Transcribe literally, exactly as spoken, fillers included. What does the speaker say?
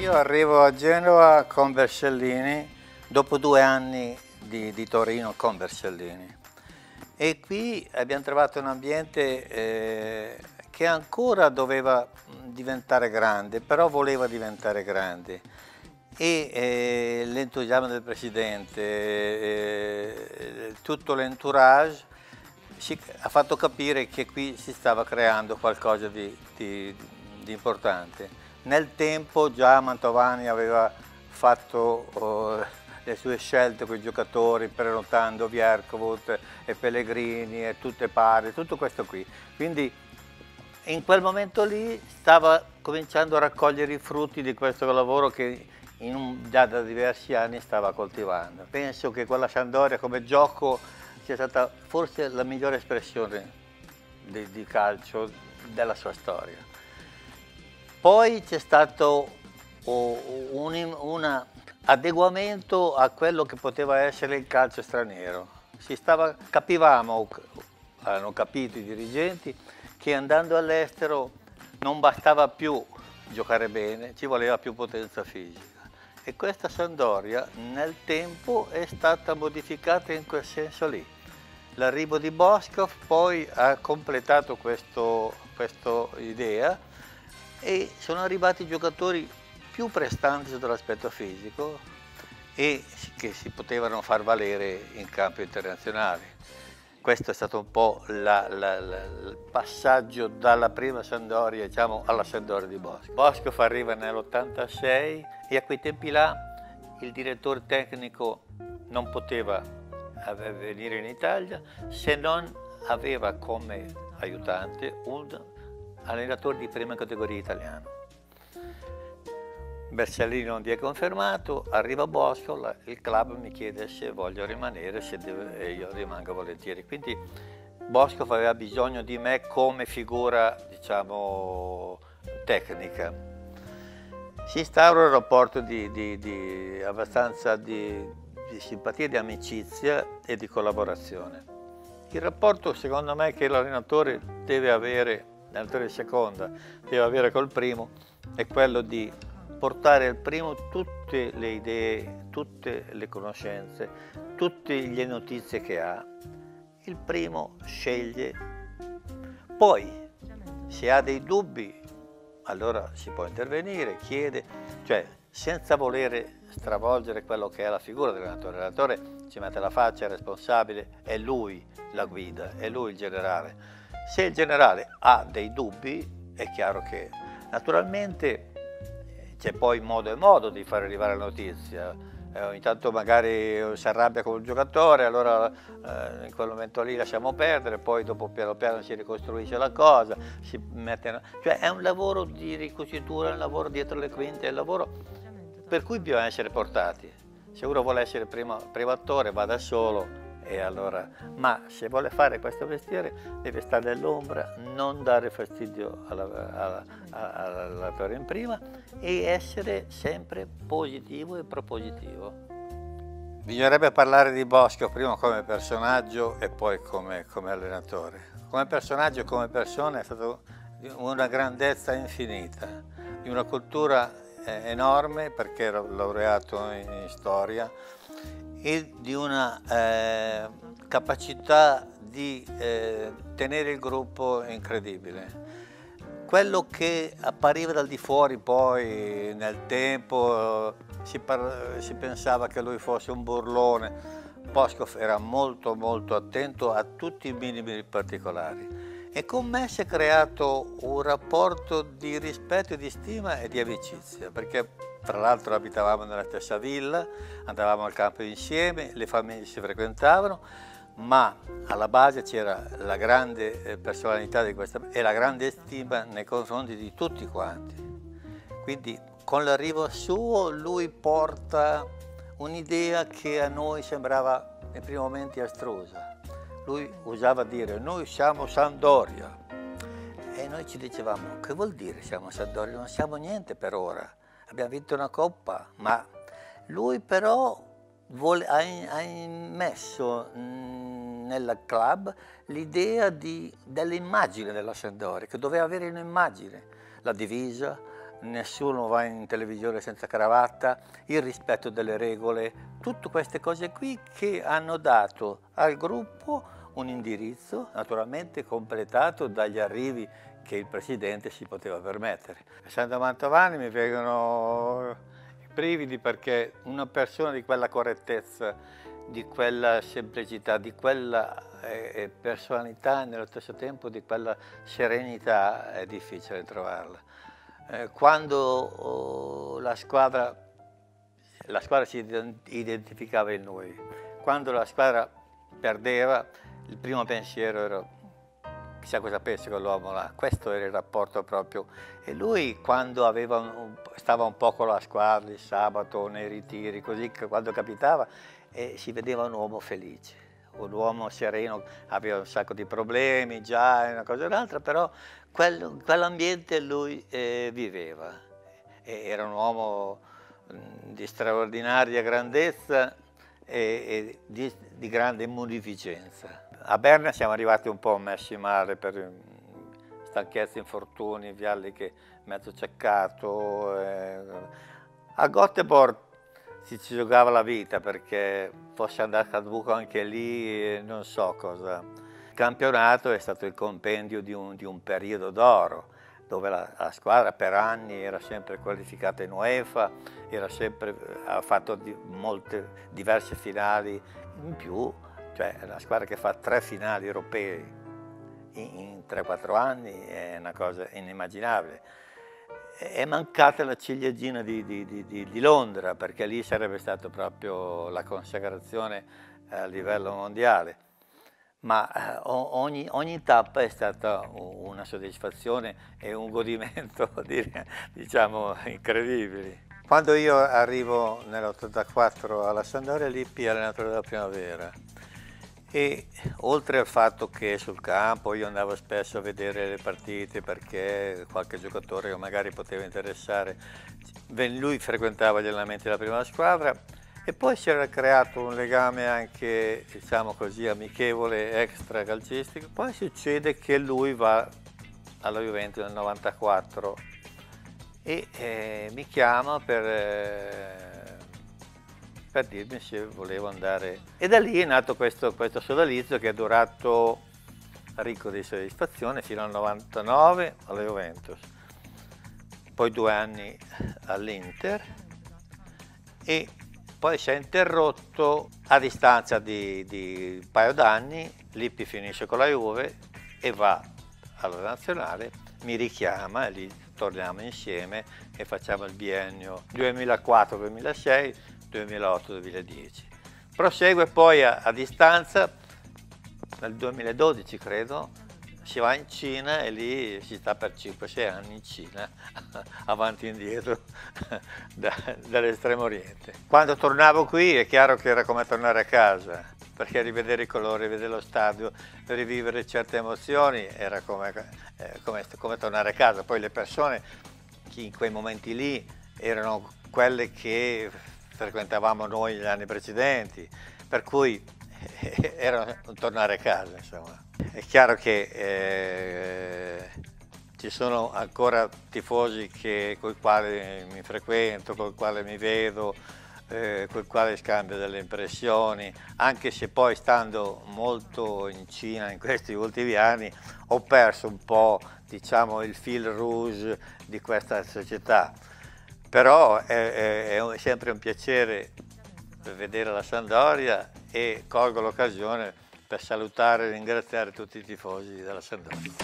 Io arrivo a Genova con Bersellini, dopo due anni di, di Torino con Bersellini. E qui abbiamo trovato un ambiente eh, che ancora doveva diventare grande, però voleva diventare grande. E eh, l'entusiasmo del presidente, eh, tutto l'entourage ci ha fatto capire che qui si stava creando qualcosa di, di, di importante. Nel tempo già Mantovani aveva fatto oh, le sue scelte con i giocatori, prenotando Vierkovut e Pellegrini e tutte pari, tutto questo qui. Quindi in quel momento lì stava cominciando a raccogliere i frutti di questo lavoro che in un, già da diversi anni stava coltivando. Penso che quella Sampdoria come gioco sia stata forse la migliore espressione di, di calcio della sua storia. Poi c'è stato un, un adeguamento a quello che poteva essere il calcio straniero. Si stava, capivamo, hanno capito i dirigenti, che andando all'estero non bastava più giocare bene, ci voleva più potenza fisica. E questa Sampdoria nel tempo è stata modificata in quel senso lì. L'arrivo di Boškov poi ha completato questa idea e sono arrivati giocatori più prestanti sotto l'aspetto fisico e che si potevano far valere in campo internazionale. Questo è stato un po' la, la, la, il passaggio dalla prima Sampdoria, diciamo, alla Sampdoria di Boškov. Boškov arriva nell'ottantasei e a quei tempi là il direttore tecnico non poteva venire in Italia se non aveva come aiutante un allenatore di prima categoria italiano. Bersellini non vi è confermato, arriva Boškov, il club mi chiede se voglio rimanere se deve, e io rimango volentieri. Quindi Boškov aveva bisogno di me come figura, diciamo, tecnica. Si instaura un rapporto di, di, di abbastanza di, di simpatia, di amicizia e di collaborazione. Il rapporto, secondo me, che l'allenatore deve avere, l'allenatore di seconda, deve avere col primo, è quello di portare al primo tutte le idee, tutte le conoscenze, tutte le notizie che ha. Il primo sceglie, poi se ha dei dubbi allora si può intervenire, chiede, cioè senza volere stravolgere quello che è la figura dell'allenatore. L'allenatore ci mette la faccia, è responsabile, è lui la guida, è lui il generale. Se il generale ha dei dubbi è chiaro che naturalmente c'è poi modo e modo di far arrivare la notizia. Eh, ogni tanto magari si arrabbia con un giocatore, allora eh, in quel momento lì lasciamo perdere, poi dopo piano piano si ricostruisce la cosa, si mette... cioè è un lavoro di ricucitura, è un lavoro dietro le quinte, è un lavoro per cui bisogna essere portati. Se uno vuole essere primo, primo attore va da solo, e allora, ma se vuole fare questo mestiere deve stare nell'ombra, non dare fastidio all'attore in prima e essere sempre positivo e propositivo. Bisognerebbe parlare di Boškov prima come personaggio e poi come, come allenatore. Come personaggio e come persona è stata una grandezza infinita, di una cultura enorme perché era laureato in, in storia, e di una eh, capacità di eh, tenere il gruppo incredibile. Quello che appariva dal di fuori poi nel tempo, si, si pensava che lui fosse un burlone. Boškov era molto molto attento a tutti i minimi particolari e con me si è creato un rapporto di rispetto, di stima e di amicizia, perché tra l'altro abitavamo nella stessa villa, andavamo al campo insieme, le famiglie si frequentavano, ma alla base c'era la grande personalità di questa e la grande stima nei confronti di tutti quanti. Quindi con l'arrivo suo lui porta un'idea che a noi sembrava nei primi momenti astrusa. Lui usava dire noi siamo Sampdoria e noi ci dicevamo che vuol dire siamo Sampdoria? Non siamo niente per ora. Abbiamo vinto una coppa, ma lui però vuole, ha, ha immesso nel club l'idea dell'immagine della Sampdoria, che doveva avere un'immagine, la divisa, nessuno va in televisione senza cravatta, il rispetto delle regole, tutte queste cose qui che hanno dato al gruppo un indirizzo, naturalmente completato dagli arrivi che il Presidente si poteva permettere. Essendo Mantovani mi vengono i brividi perché una persona di quella correttezza, di quella semplicità, di quella eh, personalità e nello stesso tempo di quella serenità è difficile trovarla. Eh, quando oh, la squadra, la squadra si identificava in noi, quando la squadra perdeva, il primo pensiero era chissà cosa pensi quell'uomo là, questo era il rapporto proprio. E lui quando aveva un, stava un po' con la squadra il sabato nei ritiri, così quando capitava eh, si vedeva un uomo felice, un uomo sereno, aveva un sacco di problemi già, una cosa o un'altra, però quel, quell'ambiente lui eh, viveva. E era un uomo mh, di straordinaria grandezza e, e di, di grande munificenza. A Berna siamo arrivati un po' messi male per stanchezza, infortuni, Vialli che mezzo ceccato. Eh. A Göteborg si ci giocava la vita perché fosse andato a buco anche lì, non so cosa. Il campionato è stato il compendio di un, di un periodo d'oro, dove la, la squadra per anni era sempre qualificata in UEFA, era sempre, ha fatto di, molte diverse finali in più. Cioè una squadra che fa tre finali europee in tre quattro anni è una cosa inimmaginabile. È mancata la ciliegina di, di, di, di Londra, perché lì sarebbe stata proprio la consacrazione a livello mondiale. Ma ogni, ogni tappa è stata una soddisfazione e un godimento, diciamo, incredibili. Quando io arrivo nell'ottantaquattro alla Sampdoria, Lippi è allenatore della Primavera. E oltre al fatto che sul campo io andavo spesso a vedere le partite perché qualche giocatore che magari poteva interessare, lui frequentava gli allenamenti della prima squadra e poi si era creato un legame anche, diciamo così, amichevole, extra calcistico. Poi succede che lui va alla Juventus nel novantaquattro e eh, mi chiama per... Eh, per dirmi se volevo andare. E da lì è nato questo, questo sodalizio che è durato ricco di soddisfazione fino al novantanove alla Juventus, poi due anni all'Inter e poi si è interrotto a distanza di, di un paio d'anni. Lippi finisce con la Juve e va alla nazionale, mi richiama e lì torniamo insieme e facciamo il biennio duemilaquattro duemilasei, duemilaotto duemiladieci. Prosegue poi a, a distanza, nel duemiladodici credo, si va in Cina e lì si sta per cinque sei anni in Cina, avanti e indietro, da, dall'estremo oriente. Quando tornavo qui è chiaro che era come tornare a casa, perché rivedere i colori, rivedere lo stadio, rivivere certe emozioni era come, eh, come, come tornare a casa. Poi le persone che in quei momenti lì erano quelle che frequentavamo noi negli anni precedenti, per cui eh, era un tornare a casa, insomma. È chiaro che eh, ci sono ancora tifosi con i quali mi frequento, con i quali mi vedo, eh, con i quali scambio delle impressioni, anche se poi stando molto in Cina in questi ultimi anni ho perso un po', diciamo, il fil rouge di questa società. Però è, è, è sempre un piacere vedere la Sampdoria e colgo l'occasione per salutare e ringraziare tutti i tifosi della Sampdoria.